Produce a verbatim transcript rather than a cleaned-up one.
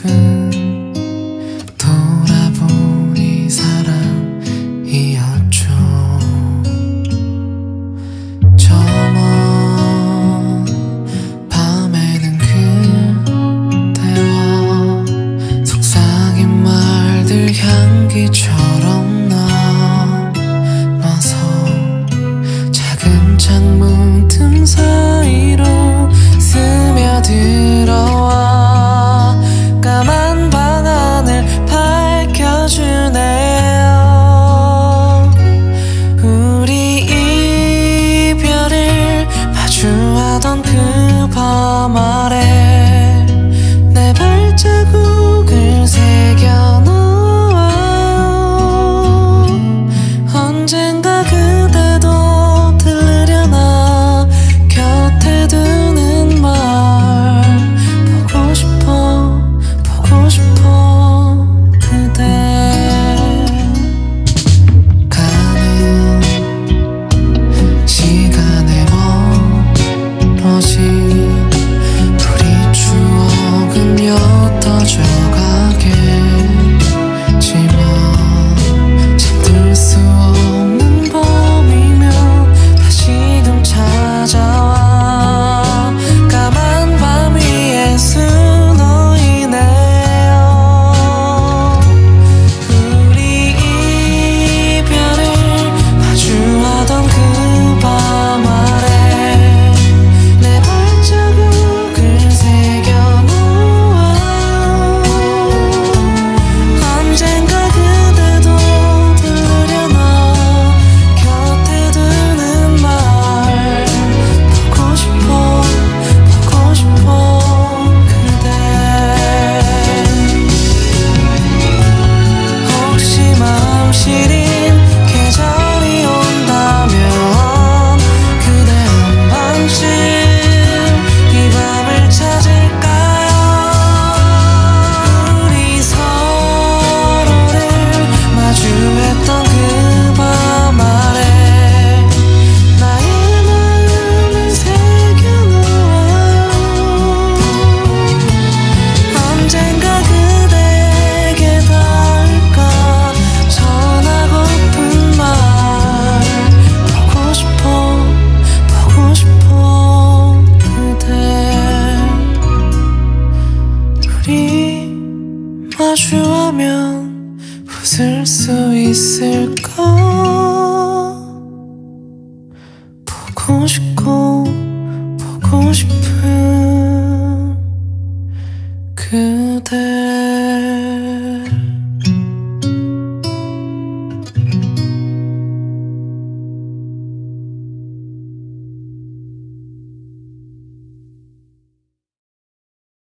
적은 돌아보니 사랑이었죠. 저 먼 밤에는 그대와 속삭인 말들 향기처럼 남아서 작은 창문 틈 사이로 스며들어와 까만 방 안을 밝혀주네요. 우리 이별을 마주하던 그 밤 아래 내 발자국을 새겨놓아요. 언젠가 그대도 들으려나 곁에 두는 말 보고 싶어 보고 싶어 그대. 가는 시간에 멀어진 우리 추억은 옅어져 가겠지만 잠들 수 없는 밤이면 다시금 찾아와 까만 밤 위에 수놓이네요. 우리 이별을 마주하던 그 밤 아래 내 발자국을 새겨놓아요. 언젠가 그대도 들으려나 곁에 두는 말 보고 싶어 보고 싶어 그대. 혹시 마음 시린 계절이 온다면 그대 한 번쯤 이 밤을 찾을까요? 우리 서로를 마주했던 그 밤 아래 나의 마음을 새겨놓아요. 언젠가 그대에게 닿을까 전하고픈 말 보고 싶어 보고 싶어 그대. 우리 마주하면 웃을 수 있을까?